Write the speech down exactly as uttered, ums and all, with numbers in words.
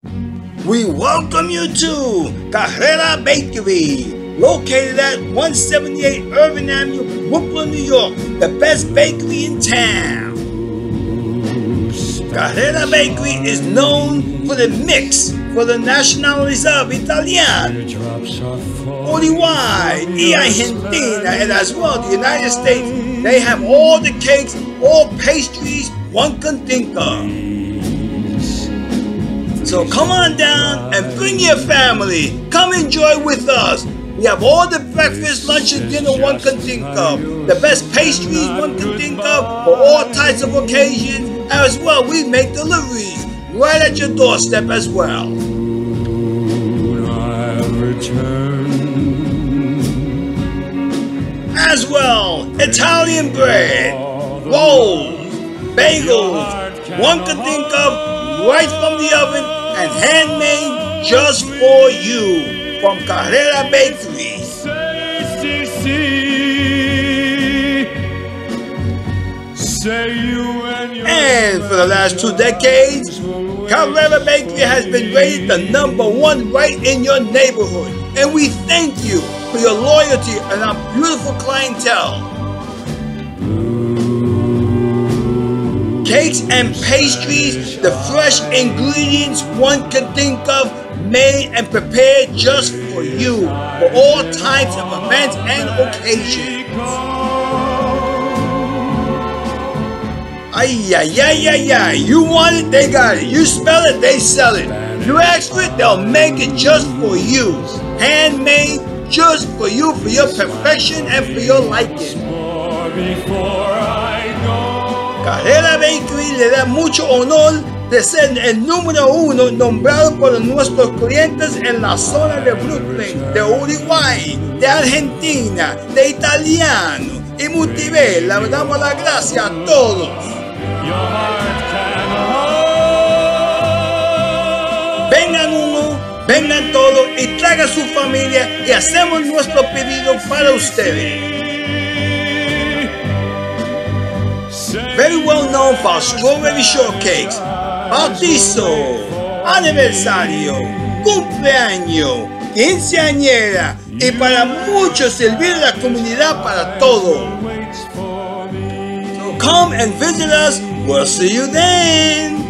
We welcome you to Carrera Bakery, located at one seventy-eight Irving Avenue, Brooklyn, New York, the best bakery in town. Carrera Bakery is known for the mix for the nationalidad Italiano, Uruguay, y Argentina, and as well the United States. They have all the cakes, all pastries one can think of. So come on down and bring your family. Come enjoy with us. We have all the breakfast, lunch, and dinner one can think of. The best pastries one can think of for all types of occasions. As well, we make deliveries right at your doorstep as well. As well, Italian bread, rolls, bagels, one can think of right from the oven and handmade just for you from Carrera Bakery. And for the last two decades, Carrera Bakery has been rated the number one right in your neighborhood. And we thank you for your loyalty and our beautiful clientele. Cakes and pastries, the fresh ingredients one can think of, made and prepared just for you for all types of events and occasions. Ay, ay, ay, ay, ay. You want it, they got it. You smell it, they sell it. You ask for it, they'll make it just for you. Handmade just for you, for your perfection and for your liking. Carrera Bakery le da mucho honor de ser el número uno nombrado por nuestros clientes en la zona de Brooklyn, de Uruguay, de Argentina, de Italiano y Multivel. Le damos las gracias a todos. Vengan uno, vengan todos y traigan su familia y hacemos nuestro pedido para ustedes. Very well known for our strawberry shortcakes, bautizo, aniversario, cumpleaños, quinceañera y para muchos servir a la comunidad para todo. So come and visit us. We'll see you then.